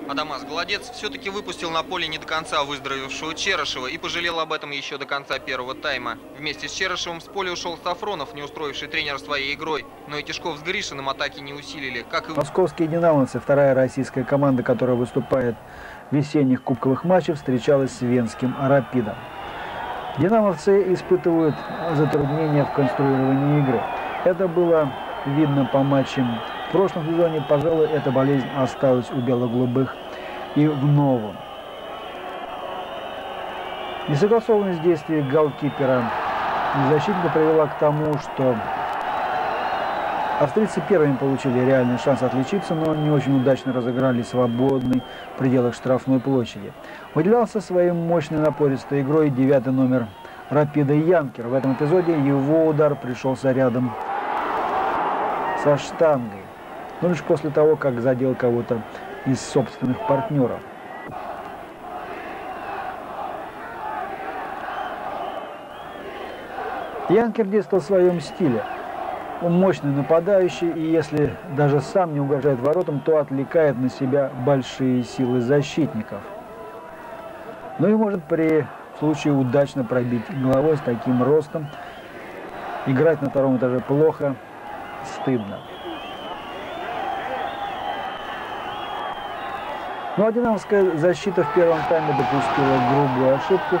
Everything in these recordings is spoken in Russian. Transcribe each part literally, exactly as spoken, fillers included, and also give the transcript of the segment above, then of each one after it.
Адамас Голодец все-таки выпустил на поле не до конца выздоровевшего Черышева и пожалел об этом еще до конца первого тайма. Вместе с Черышевым с поля ушел Сафронов, не устроивший тренера своей игрой, но и Тишков с Гришиным атаки не усилили, как и... Московские динамовцы, вторая российская команда, которая выступает в весенних кубковых матчах, встречалась с венским «Рапидом». Динамовцы испытывают затруднения в конструировании игры. Это было видно по матчам в прошлом сезоне. Пожалуй, эта болезнь осталась у бело-голубых и в новом. Несогласованность действий голкипера и защитника привела к тому, что австрийцы первыми получили реальный шанс отличиться, но не очень удачно разыграли свободный в пределах штрафной площади. Выделялся своей мощной напористой игрой девятый номер «Рапида» Янкер. В этом эпизоде его удар пришелся рядом со штангой, но лишь после того, как задел кого-то из собственных партнеров. Янкер действовал в своем стиле. Он мощный нападающий, и если даже сам не угрожает воротам, то отвлекает на себя большие силы защитников. Ну и может при случае удачно пробить головой с таким ростом. Играть на втором этаже плохо, стыдно. Ну а динамовская защита в первом тайме допустила грубую ошибку.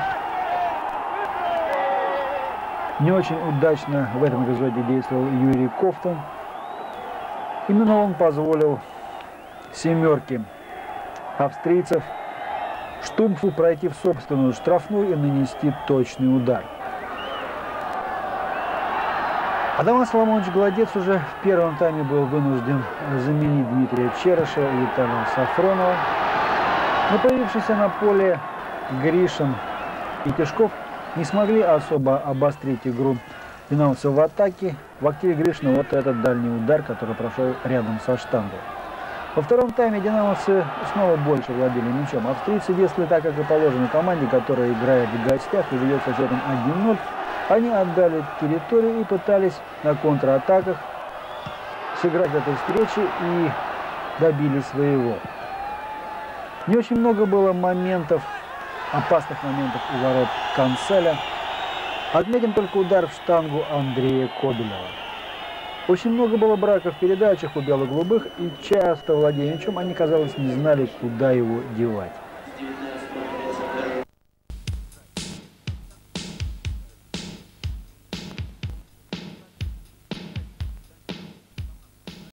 Не очень удачно в этом эпизоде действовал Юрий Кофтон. Именно он позволил семерке австрийцев Штумфу пройти в собственную штрафную и нанести точный удар. Адамас Соломонович Голодец уже в первом тайме был вынужден заменить Дмитрия Черышева и Виталия Сафронова. Но появившиеся на поле Гришин и Тишков не смогли особо обострить игру динамовцев в атаке. В активе Гришина вот этот дальний удар, который прошел рядом со штангой. Во втором тайме динамовцы снова больше владели мячом. Австрийцы действовали так, как и положено команде, которая играет в гостях и ведет со счетом один ноль. Они отдали территорию и пытались на контратаках сыграть в этой встрече и добили своего. Не очень много было моментов, опасных моментов у ворот Канцеля. Отметим только удар в штангу Андрея Кобелева. Очень много было брака в передачах у бело-голубых, и часто, владея мячом, они, казалось, не знали, куда его девать.